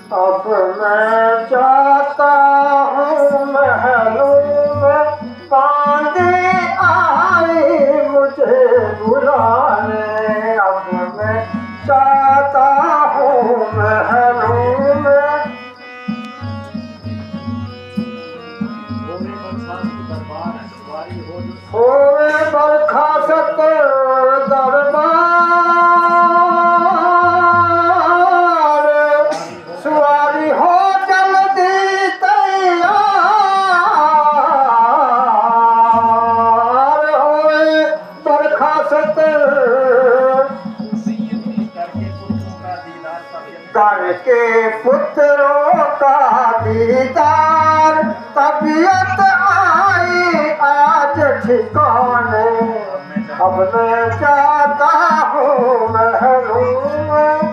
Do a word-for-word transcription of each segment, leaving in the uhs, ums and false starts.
अब मैं जाता हूँ महलों में, बांधे आई मुझे बुलाने। अब मैं जाता हूँ महलों में, होवे बरखास्त दरबार, सवारी हो जल्दी तैयार। होवे बरखास्त करके पुत्रों का दीदार, तबीयत आई आज ठिकाने। अब मैं जाता हूँ महलों में,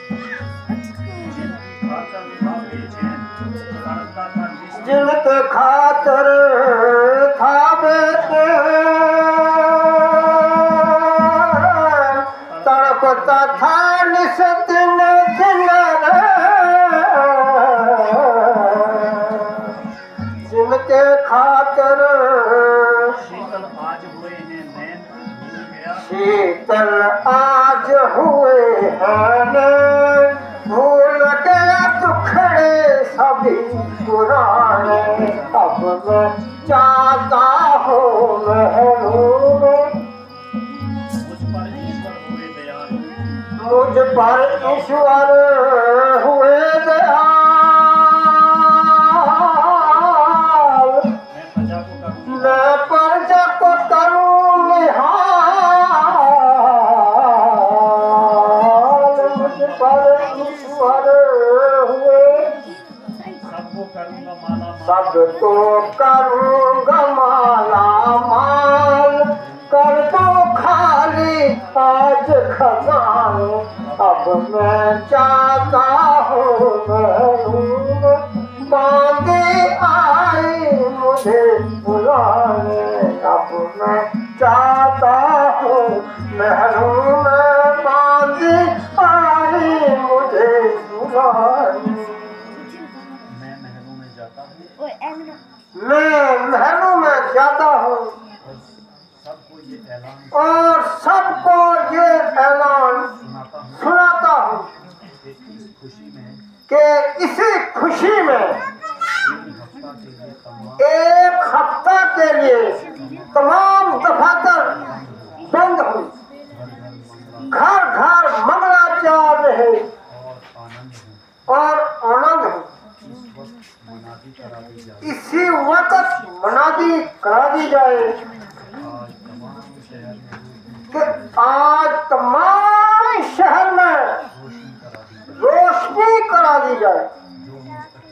जिनके खातर था बेटे तड़पता था निस दिन दिन रे, जिनके खातर शीतल आज हुए हैं नैन, शीतल आज हुए हैं, भूल गया दुखड़े सभी पुराने। अब मैं जाता हूँ महलों में, मुझ पर ईश्वर हुए दयाल, मुझ पर ईश्वर हुए दयाल। मैं प्रजा को करूँ मैं प्रजा को करूँ निहाल, मुझ पर ईश्वर हुए, सबको करूँगा माला माल, सबको करूँगा माला माल। कर दो खाली आज खजाने। अब मैं जाता हूँ महलों में, बांधे आई मुझे बुलाने। अब मैं जाता हूँ महलों में, बांधे आई मुझे बुलाने। मैं महलों में जाता हूँ मैं महलों में जाता हूँ और सबको ये ऐलान और सबको ये ऐलान सुनाता हूँ सुनाता हूँ कि इस खुशी में कि इसी खुशी में एक हफ्ता के लिए तमाम एक हफ्ता के लिए तमाम दफातर बंद हुई, घर घर मंगलाचार रहे और आनंद है। और आनंद हो। इस वक्त मनादी करा दी जाए, इसी वक्त मनादी करा दी जाए।